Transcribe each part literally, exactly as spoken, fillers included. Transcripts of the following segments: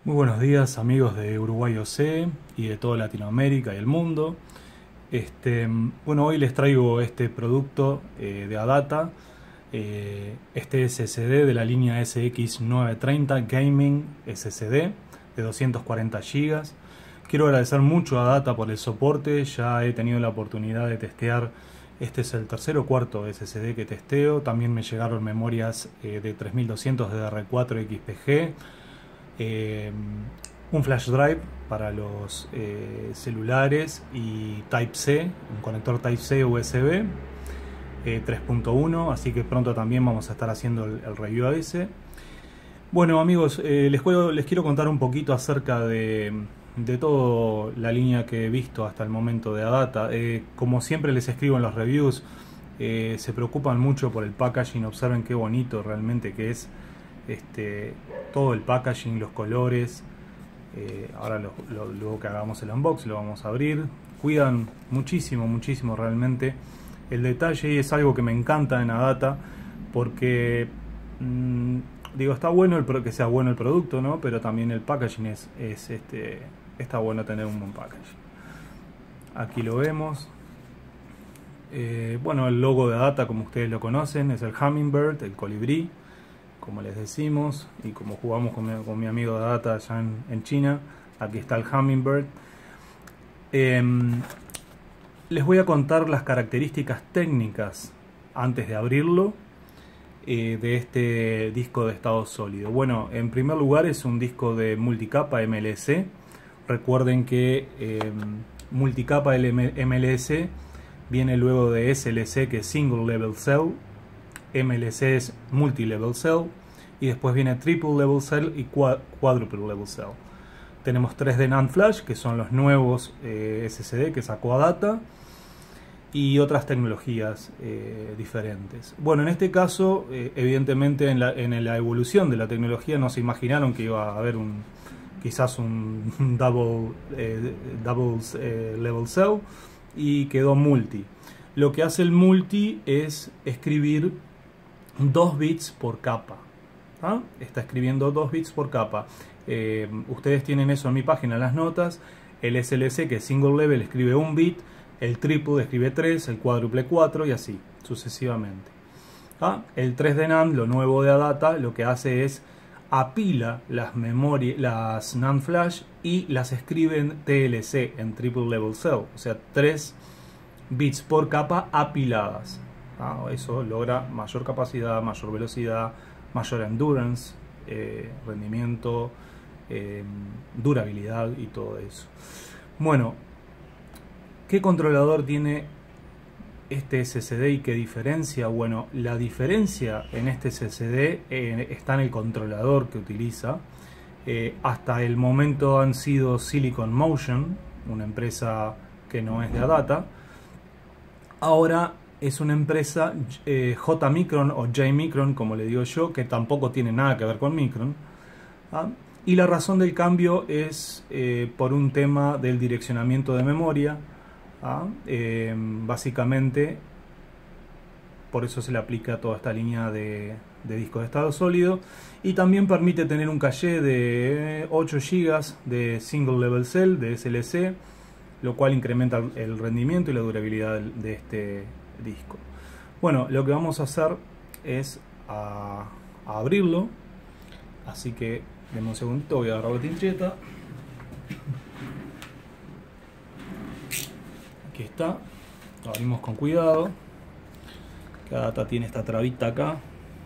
Muy buenos días amigos de Uruguay O C y de toda Latinoamérica y el mundo. Este, bueno, hoy les traigo este producto eh, de ADATA, eh, este S S D de la línea S X novecientos treinta Gaming S S D de doscientos cuarenta gigas. Quiero agradecer mucho a ADATA por el soporte, ya he tenido la oportunidad de testear. Este es el tercer o cuarto S S D que testeo. También me llegaron memorias eh, de tres mil doscientos D D R cuatro X P G, eh, un flash drive para los eh, celulares y Type-C, un conector Type-C U S B eh, tres punto uno, así que pronto también vamos a estar haciendo el, el review a ese. Bueno amigos, eh, les, quiero, les quiero contar un poquito acerca de... de toda la línea que he visto hasta el momento de ADATA. Eh, como siempre les escribo en los reviews, eh, se preocupan mucho por el packaging. Observen qué bonito realmente que es este, todo el packaging, los colores. Eh, ahora lo, lo, luego que hagamos el unbox lo vamos a abrir. Cuidan muchísimo, muchísimo realmente el detalle, y es algo que me encanta en ADATA porque mmm, digo, está bueno el pro que sea bueno el producto, ¿no? Pero también el packaging es, es este, está bueno tener un buen packaging. Aquí lo vemos. Eh, bueno, el logo de ADATA, como ustedes lo conocen, es el Hummingbird, el colibrí, como les decimos, y como jugamos con mi, con mi amigo de ADATA allá en, en China, aquí está el Hummingbird. Eh, les voy a contar las características técnicas antes de abrirlo de este disco de estado sólido. Bueno, en primer lugar es un disco de multicapa M L C. Recuerden que eh, multicapa M L C viene luego de S L C, que es Single Level Cell, M L C es Multi-Level Cell, y después viene Triple Level Cell y Quadruple Level Cell. Tenemos tres D NAND Flash, que son los nuevos eh, S S D que sacó ADATA, y otras tecnologías eh, diferentes. Bueno, en este caso, eh, evidentemente en la, en la evolución de la tecnología no se imaginaron que iba a haber un quizás un double, eh, double eh, level cell, y quedó multi. Lo que hace el multi es escribir dos bits por capa. ¿Ah? Está escribiendo dos bits por capa. Eh, ustedes tienen eso en mi página, en las notas. El S L C, que es single level, escribe un bit. El triple escribe tres, el cuádruple cuatro, y así sucesivamente. ¿Ah? El tres D NAND, lo nuevo de ADATA, lo que hace es apila las memorias, las NAND flash, y las escribe en T L C, en Triple Level Cell, o sea, tres bits por capa apiladas. ¿Ah? Eso logra mayor capacidad, mayor velocidad, mayor endurance, eh, rendimiento, eh, durabilidad y todo eso. Bueno, ¿qué controlador tiene este S S D y qué diferencia? Bueno, la diferencia en este S S D eh, está en el controlador que utiliza. Eh, hasta el momento han sido Silicon Motion, una empresa que no es de ADATA. Ahora es una empresa eh, J Micron o J Micron, como le digo yo, que tampoco tiene nada que ver con Micron. ¿Ah? Y la razón del cambio es eh, por un tema del direccionamiento de memoria. ¿Ah? Eh, básicamente por eso se le aplica toda esta línea de, de disco de estado sólido, y también permite tener un caché de ocho gigas de Single Level Cell de S L C, lo cual incrementa el rendimiento y la durabilidad de este disco. Bueno, lo que vamos a hacer es a, a abrirlo, así que denme un segundito, voy a agarrar la tincheta. Aquí está, lo abrimos con cuidado. Cada ADATA tiene esta trabita acá.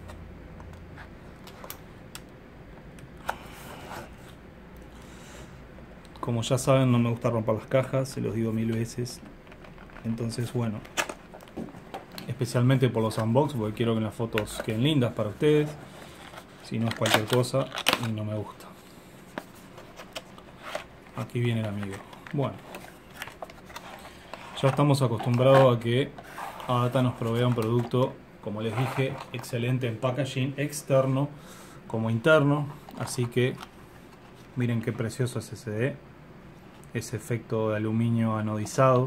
Como ya saben, no me gusta romper las cajas, se los digo mil veces. Entonces, bueno, especialmente por los unbox, porque quiero que las fotos queden lindas para ustedes. Si no es cualquier cosa y no me gusta. Aquí viene el amigo. Bueno, ya estamos acostumbrados a que ADATA nos provea un producto, como les dije, excelente en packaging externo como interno. Así que miren qué precioso es S S D, ese efecto de aluminio anodizado.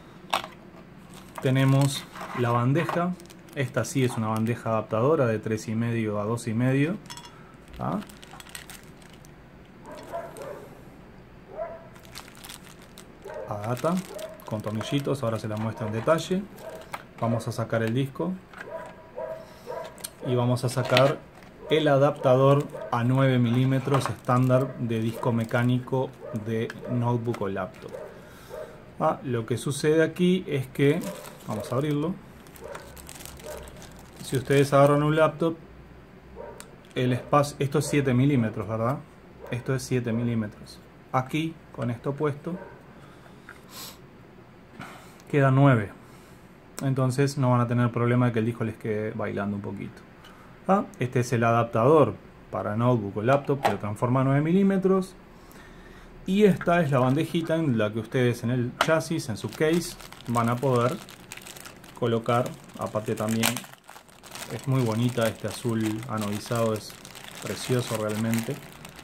Tenemos la bandeja. Esta sí es una bandeja adaptadora de tres y medio a dos y medio. ¿Ah? Adata con tornillitos, ahora se la muestro en detalle. Vamos a sacar el disco y vamos a sacar el adaptador a nueve milímetros estándar de disco mecánico de notebook o laptop. Ah, lo que sucede aquí es que, vamos a abrirlo, si ustedes agarran un laptop, el espacio, esto es siete milímetros, ¿verdad? Esto es siete milímetros. Aquí, con esto puesto, queda nueve. Entonces no van a tener problema de que el disco les quede bailando un poquito. Ah, este es el adaptador para notebook o laptop que lo transforma a nueve milímetros. Y esta es la bandejita en la que ustedes en el chasis, en su case, van a poder colocar. Aparte también es muy bonita, este azul anodizado es precioso realmente.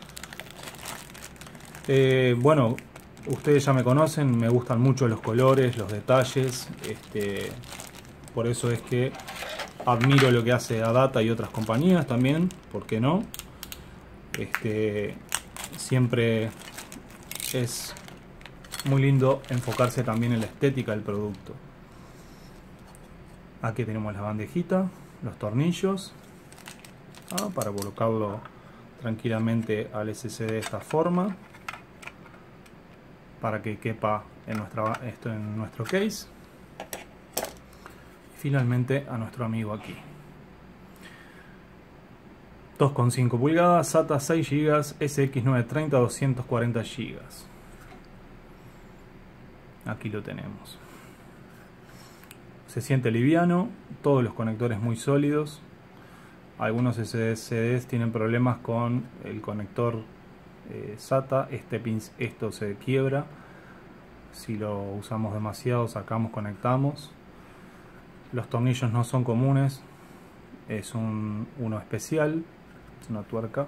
Eh, bueno, ustedes ya me conocen, me gustan mucho los colores, los detalles. Este, por eso es que admiro lo que hace Adata y otras compañías también, ¿por qué no? Este, siempre es muy lindo enfocarse también en la estética del producto. Aquí tenemos la bandejita, los tornillos, ah, para colocarlo tranquilamente al S S D de esta forma, para que quepa en, nuestra, esto en nuestro case. Y finalmente a nuestro amigo aquí. dos coma cinco pulgadas, SATA seis gigas, S X novecientos treinta, doscientos cuarenta gigas. Aquí lo tenemos. Se siente liviano, todos los conectores muy sólidos. Algunos S S Ds tienen problemas con el conector eh, SATA. Este pin, esto se quiebra. Si lo usamos demasiado, sacamos, conectamos. Los tornillos no son comunes. Es un, uno especial. Es una tuerca.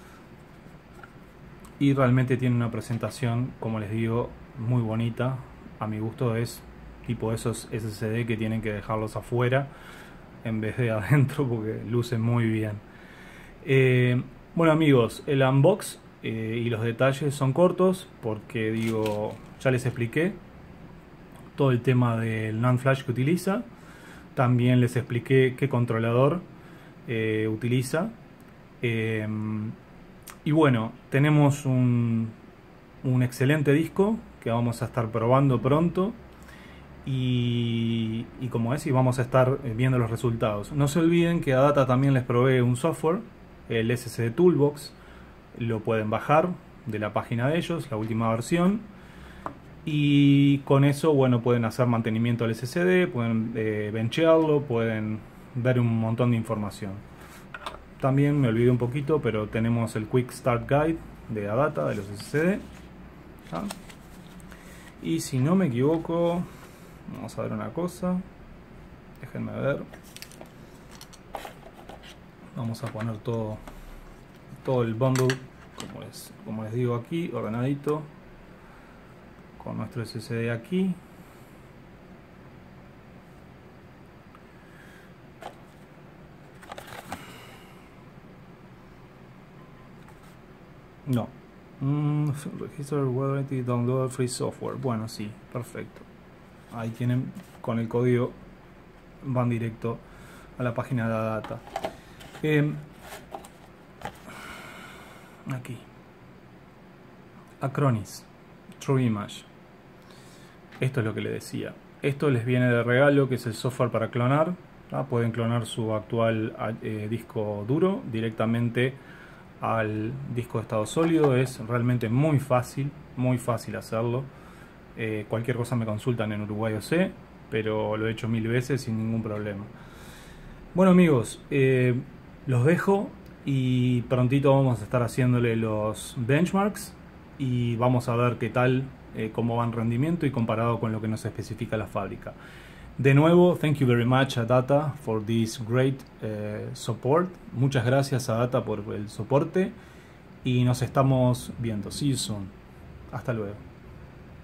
Y realmente tiene una presentación, como les digo, muy bonita. A mi gusto es tipo esos S S D que tienen que dejarlos afuera en vez de adentro, porque lucen muy bien. Eh, bueno amigos, el unbox eh, y los detalles son cortos porque digo, ya les expliqué todo el tema del NAND flash que utiliza. También les expliqué qué controlador eh, utiliza. Eh, y bueno, tenemos un, un excelente disco que vamos a estar probando pronto. Y, y como es, y vamos a estar viendo los resultados. No se olviden que Adata también les provee un software, el S S D Toolbox. Lo pueden bajar de la página de ellos, la última versión. Y con eso, bueno, pueden hacer mantenimiento al S S D, pueden eh, benchearlo, pueden ver un montón de información. También me olvidé un poquito, pero tenemos el Quick Start Guide de Adata, de los S S D. ¿Ah? Y si no me equivoco, vamos a ver una cosa, déjenme ver, vamos a poner todo, todo el bundle, como les, como les digo aquí, ordenadito, con nuestro S S D aquí. No, mm, register warranty download free software, bueno sí, perfecto. Ahí tienen, con el código van directo a la página de Adata. Eh, aquí. Acronis True Image. Esto es lo que les decía. Esto les viene de regalo, que es el software para clonar. ¿tá? Pueden clonar su actual eh, disco duro directamente al disco de estado sólido. Es realmente muy fácil, muy fácil hacerlo. Eh, cualquier cosa me consultan en Uruguay O C, pero lo he hecho mil veces sin ningún problema. Bueno amigos, eh, los dejo y prontito vamos a estar haciéndole los benchmarks y vamos a ver qué tal, eh, cómo va en rendimiento y comparado con lo que nos especifica la fábrica. De nuevo, thank you very much Adata for this great uh, support. Muchas gracias Adata por el soporte y nos estamos viendo. See you soon. Hasta luego.